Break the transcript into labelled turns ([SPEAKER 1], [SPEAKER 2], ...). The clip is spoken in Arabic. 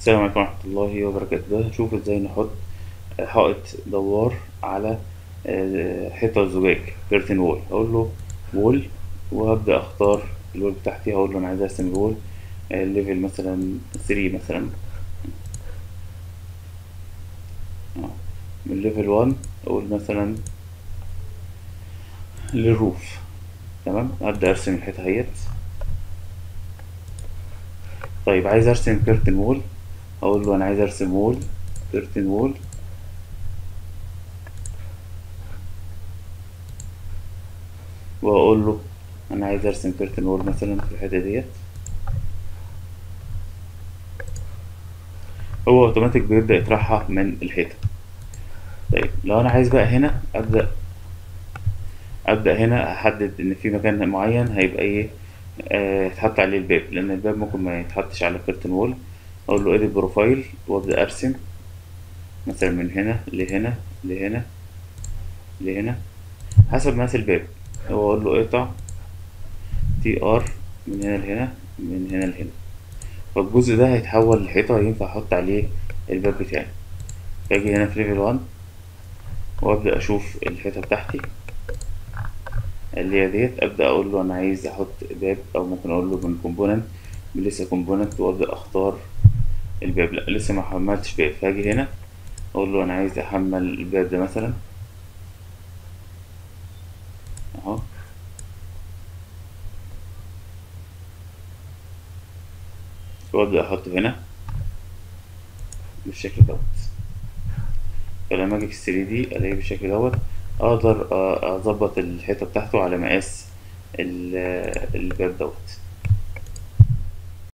[SPEAKER 1] السلام عليكم ورحمة الله وبركاته. ده هنشوف ازاي نحط حائط دوار على حيطة زجاج كيرتن وول. هقول له وول، وهبدأ اختار الوول بتاعتي. هقول له انا عايز ارسم الوول ليفل مثلا 3 مثلا. من ليفل 1 اقول مثلا للروف. تمام، هبدأ ارسم الحيطة اهيت. طيب عايز ارسم كيرتن وول، هقول له انا عايز ارسم وول كيرتن وول، واقول له انا عايز ارسم كيرتن وول مثلا في الحتة ديت. هو اوتوماتيك بيبدأ يطرحها من الحيطة. طيب لو انا عايز بقى هنا ابدا هنا احدد ان في مكان معين هيبقى ايه، يتحط عليه الباب، لان الباب ممكن ما يتحطش على كرتون وول. اقول له ادي بروفايل وابدا ارسم مثلا من هنا لهنا لهنا لهنا حسب مقاس الباب. هو اقول له اقطع تي ار من هنا لهنا من هنا لهنا، فالجزء ده هيتحول لحيطة ينفع احط عليه الباب بتاعي. باجي هنا في ليفل 1 وابدا اشوف الحيطة بتاعتي اللي هي ديت. ابدا اقول له انا عايز احط باب، او ممكن اقول له من كومبوننت، من لسه كومبوننت، وابدا اختار الباب. لا لسه ما حملتش باب، فاجي هنا اقول له انا عايز احمل الباب ده مثلا اهو، وابدا احطه هنا بالشكل دوت. فلما اجي في 3 دي الاقيه بالشكل دوت، اقدر اظبط الحيطه بتاعته على مقاس الباب دوت.